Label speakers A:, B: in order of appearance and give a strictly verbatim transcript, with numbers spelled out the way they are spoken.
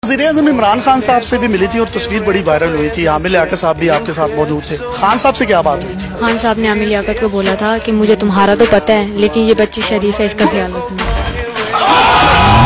A: वज़ीर-ए-आज़म इमरान खान साहब से भी मिली थी और तस्वीर बड़ी वायरल हुई थी। आमिर लियाकत साहब भी आपके साथ मौजूद थे। खान साहब से क्या बात हुई थी?
B: खान साहब ने आमिर लियाकत को बोला था कि मुझे तुम्हारा तो पता है, लेकिन ये बच्ची शरीफ है, इसका ख्याल रखना।